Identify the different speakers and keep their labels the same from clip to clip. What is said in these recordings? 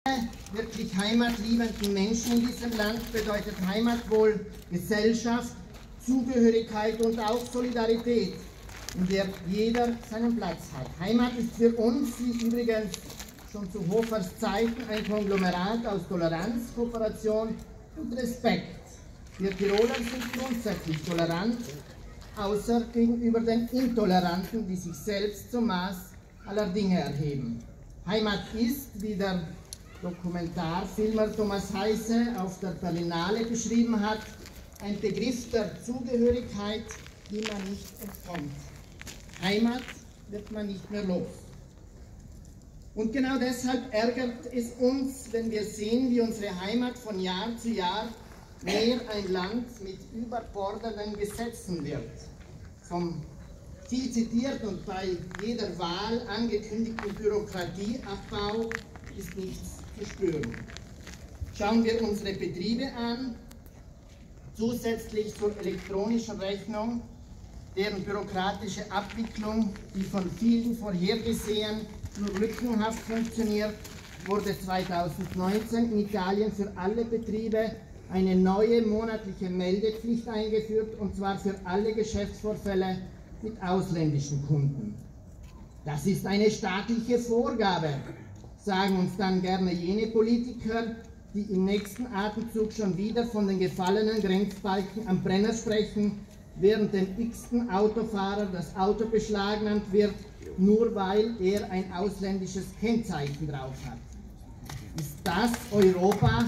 Speaker 1: wirklich heimatliebenden Menschen in diesem Land bedeutet Heimat wohl Gesellschaft, Zugehörigkeit und auch Solidarität, in der jeder seinen Platz hat. Heimat ist für uns, wie übrigens schon zu Hofers Zeiten, ein Konglomerat aus Toleranz, Kooperation und Respekt. Wir Tiroler sind grundsätzlich tolerant, außer gegenüber den Intoleranten, die sich selbst zum Maß aller Dinge erheben. Heimat ist, wie der Dokumentarfilmer Thomas Heise auf der Berlinale beschrieben hat, ein Begriff der Zugehörigkeit, die man nicht entkommt. Heimat wird man nicht mehr los. Und genau deshalb ärgert es uns, wenn wir sehen, wie unsere Heimat von Jahr zu Jahr mehr ein Land mit überbordenden Gesetzen wird. Vom viel zitierten und bei jeder Wahl angekündigten Bürokratieabbau ist nichts zu spüren. Schauen wir unsere Betriebe an, zusätzlich zur elektronischen Rechnung, deren bürokratische Abwicklung, die von vielen vorhergesehen nur lückenhaft funktioniert, wurde 2019 in Italien für alle Betriebe eine neue monatliche Meldepflicht eingeführt, und zwar für alle Geschäftsvorfälle mit ausländischen Kunden. Das ist eine staatliche Vorgabe, sagen uns dann gerne jene Politiker, die im nächsten Atemzug schon wieder von den gefallenen Grenzbalken am Brenner sprechen, während dem x-ten Autofahrer das Auto beschlagnahmt wird, nur weil er ein ausländisches Kennzeichen drauf hat. Ist das Europa?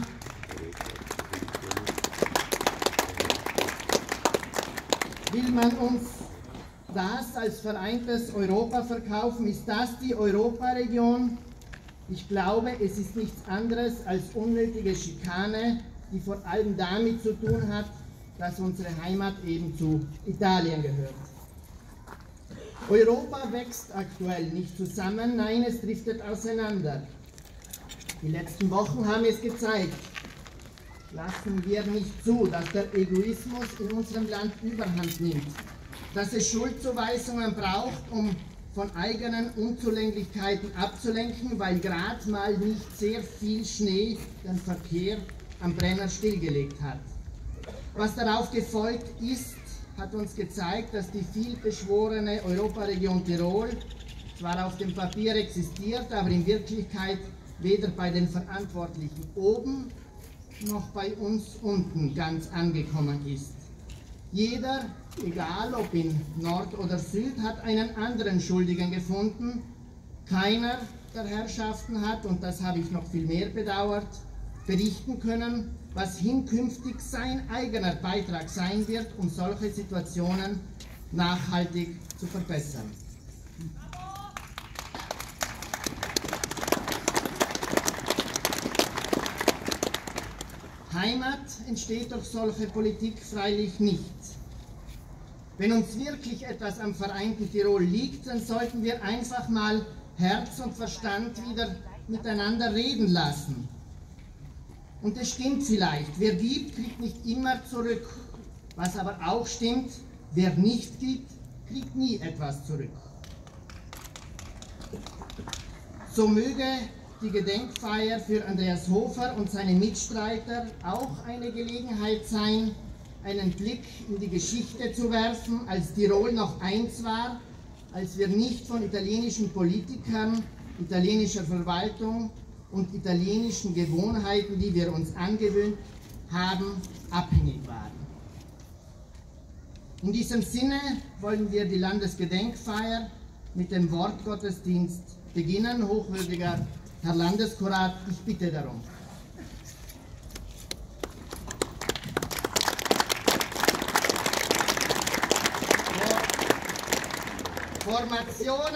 Speaker 1: Will man uns das als vereintes Europa verkaufen? Ist das die Europaregion? Ich glaube, es ist nichts anderes als unnötige Schikane, die vor allem damit zu tun hat, dass unsere Heimat eben zu Italien gehört. Europa wächst aktuell nicht zusammen, nein, es driftet auseinander. Die letzten Wochen haben es gezeigt. Lassen wir nicht zu, dass der Egoismus in unserem Land Überhand nimmt, dass es Schuldzuweisungen braucht, um von eigenen Unzulänglichkeiten abzulenken, weil gerade mal nicht sehr viel Schnee den Verkehr am Brenner stillgelegt hat. Was darauf gefolgt ist, hat uns gezeigt, dass die vielbeschworene Europaregion Tirol zwar auf dem Papier existiert, aber in Wirklichkeit weder bei den Verantwortlichen oben noch bei uns unten ganz angekommen ist. Jeder, egal ob in Nord oder Süd, hat einen anderen Schuldigen gefunden. Keiner der Herrschaften hat, und das habe ich noch viel mehr bedauert, berichten können, was hinkünftig sein eigener Beitrag sein wird, um solche Situationen nachhaltig zu verbessern. Heimat entsteht durch solche Politik freilich nicht. Wenn uns wirklich etwas am vereinten Tirol liegt, dann sollten wir einfach mal Herz und Verstand wieder miteinander reden lassen. Und es stimmt vielleicht, wer gibt, kriegt nicht immer zurück. Was aber auch stimmt, wer nicht gibt, kriegt nie etwas zurück. So möge die Gedenkfeier für Andreas Hofer und seine Mitstreiter auch eine Gelegenheit sein, einen Blick in die Geschichte zu werfen, als Tirol noch eins war, als wir nicht von italienischen Politikern, italienischer Verwaltung und italienischen Gewohnheiten, die wir uns angewöhnt haben, abhängig waren. In diesem Sinne wollen wir die Landesgedenkfeier mit dem Wortgottesdienst beginnen. Hochwürdiger Herr Landeskurat, ich bitte darum. Formation.